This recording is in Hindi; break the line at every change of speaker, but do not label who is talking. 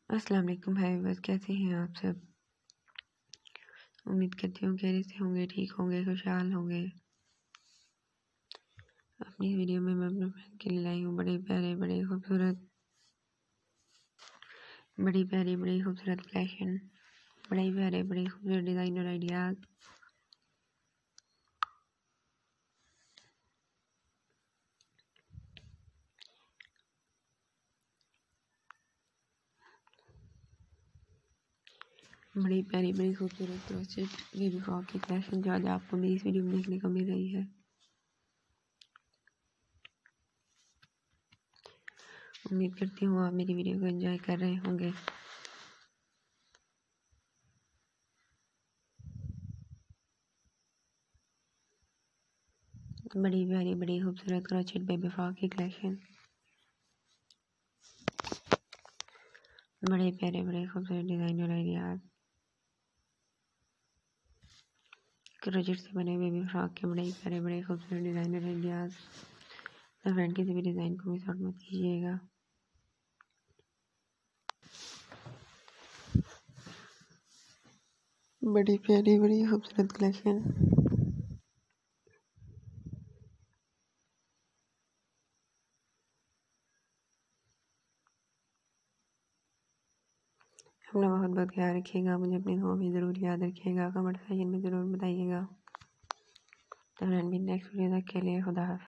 अस्सलाम वालेकुम भाई, बस कैसे हैं आप सब। उम्मीद करती हूँ खैरियत से होंगे, ठीक होंगे, खुशहाल होंगे। अपनी वीडियो में मैं अपने फ्रेंड के लिए लाई हूँ बड़ी प्यारी बड़ी खूबसूरत कलेक्शन, बड़े प्यारे बड़े खूबसूरत डिज़ाइनर आइडियाज़। बड़ी प्यारी बड़ी खूबसूरत क्रोचेट बेबी फ्रॉक की कलेक्शन जो आज आपको मेरी इस वीडियो में देखने को मिल रही है। उम्मीद करती हूँ आप मेरी वीडियो को एंजॉय कर रहे होंगे। बड़ी प्यारी बड़ी खूबसूरत क्रोचेट बेबी फ्रॉक की कलेक्शन, बड़े प्यारे बड़े खूबसूरत डिज़ाइनर आइडियाज़। क्रोचेट से बने बेबी फ्रॉक के बड़े प्यारे बड़े खूबसूरत डिज़ाइनर आइडियाज़। तो फ्रेंड किसी भी डिज़ाइन को मिस आउट मत कीजिएगा। बड़ी प्यारी बड़ी खूबसूरत कलेक्शन, अपना बहुत बहुत ख्याल रखिएगा। मुझे अपनी दुआ में ज़रूर याद रखिएगा। कमेंट सेक्शन में ज़रूर बताइएगा। तो फ्रेंड भी नेक्स्ट वीडियो तक के लिए खुदा हाफ़िज़।